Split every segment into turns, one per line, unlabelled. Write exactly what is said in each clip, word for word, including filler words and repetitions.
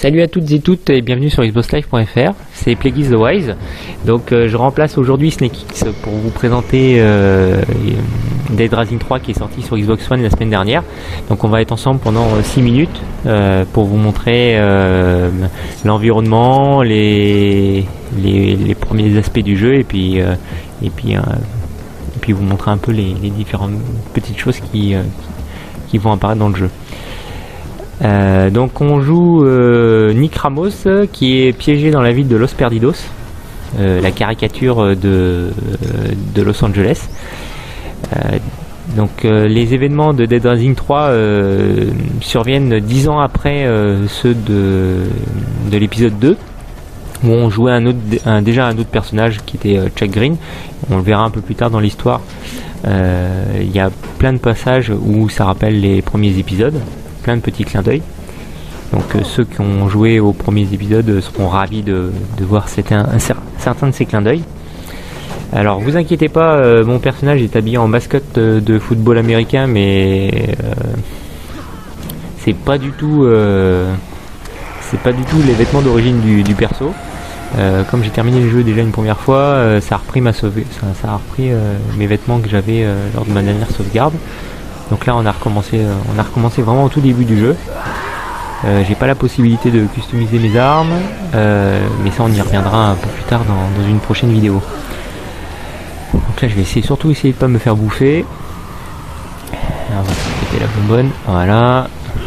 Salut à toutes et toutes et bienvenue sur xbox live point f r, c'est Plagueis the Wise. Donc euh, je remplace aujourd'hui SnakeX pour vous présenter euh, Dead Rising trois qui est sorti sur Xbox One la semaine dernière. Donc on va être ensemble pendant six minutes euh, pour vous montrer euh, l'environnement, les, les, les premiers aspects du jeu et puis, euh, et puis, euh, et puis vous montrer un peu les, les différentes petites choses qui, euh, qui vont apparaître dans le jeu. Euh, donc on joue euh, Nick Ramos qui est piégé dans la ville de Los Perdidos, euh, la caricature de, de Los Angeles. Euh, donc euh, les événements de Dead Rising trois euh, surviennent dix ans après euh, ceux de, de l'épisode deux, où on jouait un autre, un, déjà un autre personnage qui était euh, Chuck Green. On le verra un peu plus tard dans l'histoire. Il euh, y a plein de passages où ça rappelle les premiers épisodes, plein de petits clins d'œil. Donc euh, ceux qui ont joué aux premiers épisodes seront ravis de, de voir certains, un, certains de ces clins d'œil. Alors vous inquiétez pas, euh, mon personnage est habillé en mascotte de, de football américain, mais euh, c'est pas du tout euh, c'est pas du tout les vêtements d'origine du, du perso. Euh, comme j'ai terminé le jeu déjà une première fois, euh, ça a repris ma sauve, ça, ça a repris euh, mes vêtements que j'avais euh, lors de ma dernière sauvegarde. Donc là on a recommencé euh, on a recommencé vraiment au tout début du jeu. Euh, j'ai pas la possibilité de customiser mes armes, euh, mais ça on y reviendra un peu plus tard dans, dans une prochaine vidéo. Donc là je vais essayer, surtout essayer de pas me faire bouffer. Alors, on va péter la bonbonne, voilà.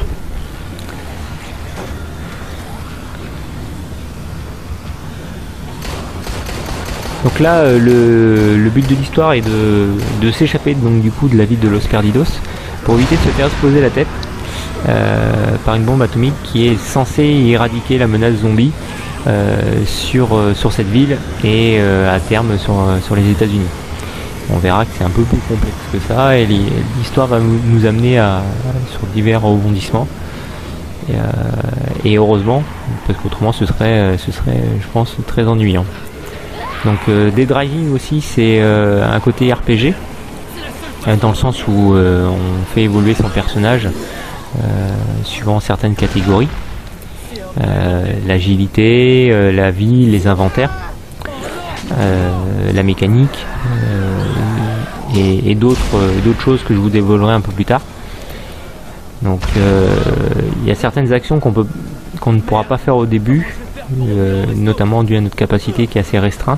Donc là euh, le, le but de l'histoire est de, de s'échapper donc du coup de la ville de Los Perdidos pour éviter de se faire exploser la tête Euh, par une bombe atomique qui est censée éradiquer la menace zombie euh, sur, euh, sur cette ville et euh, à terme sur, euh, sur les États-Unis. On verra que c'est un peu plus complexe que ça et l'histoire va nous amener à, sur divers rebondissements. Et, euh, et heureusement, parce qu'autrement ce serait, ce serait, je pense, très ennuyant. Donc euh, Dead Rising aussi, c'est euh, un côté R P G, euh, dans le sens où euh, on fait évoluer son personnage Euh, suivant certaines catégories, euh, l'agilité, euh, la vie, les inventaires, euh, la mécanique euh, et, et d'autres euh, d'autres choses que je vous dévoilerai un peu plus tard. Donc il euh, y a certaines actions qu'on peut qu'on ne pourra pas faire au début, euh, notamment dû à notre capacité qui est assez restreinte.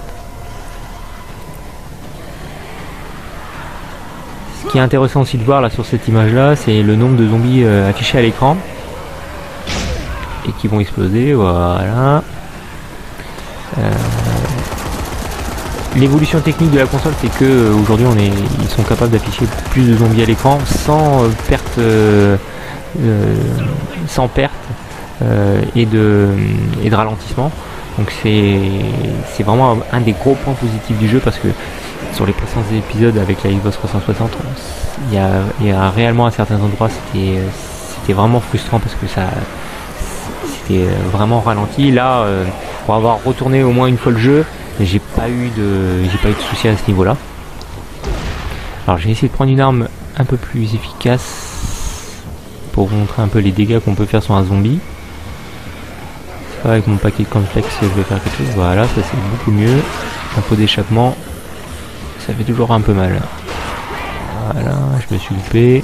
Ce qui est intéressant aussi de voir là sur cette image là, c'est le nombre de zombies euh, affichés à l'écran et qui vont exploser, voilà. Euh, l'évolution technique de la console, c'est que euh, aujourd'hui on est, ils sont capables d'afficher plus de zombies à l'écran sans euh, perte euh, euh, sans perte euh, et de et de ralentissement. Donc c'est c'est vraiment un, un des gros points positifs du jeu, parce que sur les précédents épisodes avec la Xbox trois cent soixante, il y a, il y a réellement à certains endroits c'était c'était vraiment frustrant parce que ça c'était vraiment ralenti. Là, euh, pour avoir retourné au moins une fois le jeu, j'ai pas eu de j'ai pas eu de soucis à ce niveau-là. Alors j'ai essayé de prendre une arme un peu plus efficace pour vous montrer un peu les dégâts qu'on peut faire sur un zombie. C'est pas avec mon paquet de cornflakes que je vais faire quelque chose. Voilà, ça c'est beaucoup mieux. Un pot d'échappement. Ça fait toujours un peu mal. Voilà, je me suis loupé.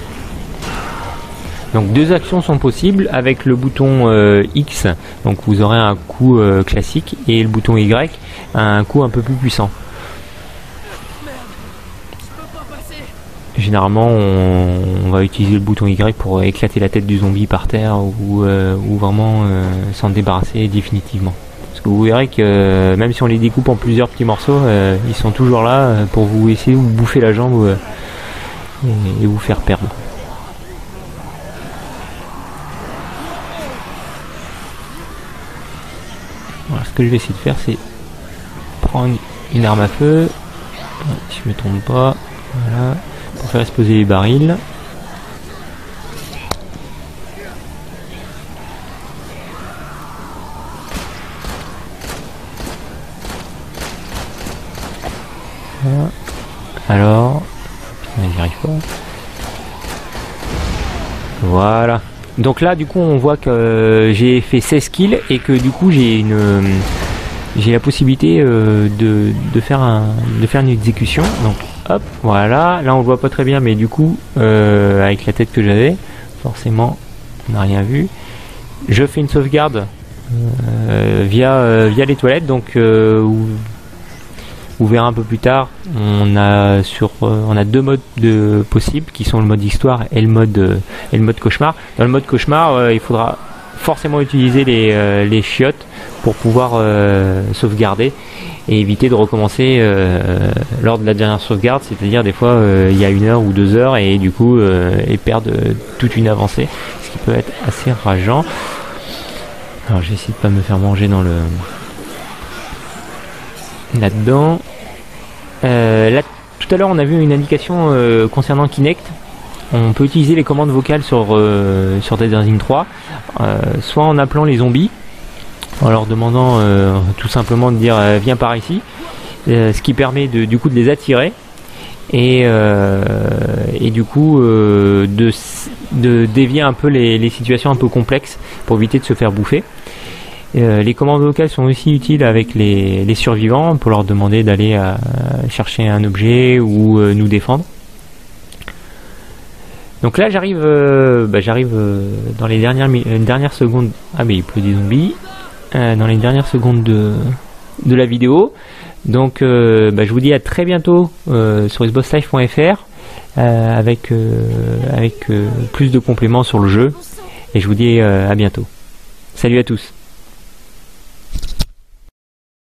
Donc deux actions sont possibles avec le bouton euh, X. Donc vous aurez un coup euh, classique, et le bouton Y, un coup un peu plus puissant. Généralement on, on va utiliser le bouton Y pour éclater la tête du zombie par terre, ou, euh, ou vraiment euh, s'en débarrasser définitivement. Parce que vous verrez que euh, même si on les découpe en plusieurs petits morceaux, euh, ils sont toujours là euh, pour vous essayer de vous bouffer la jambe euh, et, et vous faire perdre. Voilà, ce que je vais essayer de faire, c'est prendre une arme à feu, si je me trompe pas, voilà, pour faire exploser les barils. Voilà. Alors, j'y arrive pas. Voilà, Donc là du coup on voit que euh, j'ai fait seize kills et que du coup j'ai une euh, j'ai la possibilité euh, de, de faire un de faire une exécution. Donc hop, voilà, là on le voit pas très bien mais du coup euh, avec la tête que j'avais, forcément on n'a rien vu. Je fais une sauvegarde euh, via euh, via les toilettes, donc euh, où, vous verrez un peu plus tard, on a sur euh, on a deux modes de possibles qui sont le mode histoire et le mode euh, et le mode cauchemar. Dans le mode cauchemar, euh, il faudra forcément utiliser les, euh, les chiottes pour pouvoir euh, sauvegarder et éviter de recommencer euh, lors de la dernière sauvegarde, c'est-à-dire des fois euh, il y a une heure ou deux heures et du coup euh, ils perdent toute une avancée, ce qui peut être assez rageant. Alors je vais essayer de pas me faire manger dans le là-dedans. Euh, là, tout à l'heure, on a vu une indication euh, concernant Kinect. On peut utiliser les commandes vocales sur, euh, sur Dead Rising trois, euh, soit en appelant les zombies, en leur demandant euh, tout simplement de dire euh, viens par ici, euh, ce qui permet de, du coup de les attirer et, euh, et du coup euh, de, de dévier un peu les, les situations un peu complexes pour éviter de se faire bouffer. Euh, les commandes vocales sont aussi utiles avec les, les survivants pour leur demander d'aller euh, chercher un objet ou euh, nous défendre. Donc là j'arrive euh, bah, j'arrive euh, dans les dernières, dernières secondes. Ah mais il pleut des zombies euh, dans les dernières secondes de, de la vidéo. Donc euh, bah, je vous dis à très bientôt euh, sur xbox live point f r euh, avec, euh, avec euh, plus de compléments sur le jeu. Et je vous dis euh, à bientôt. Salut à tous.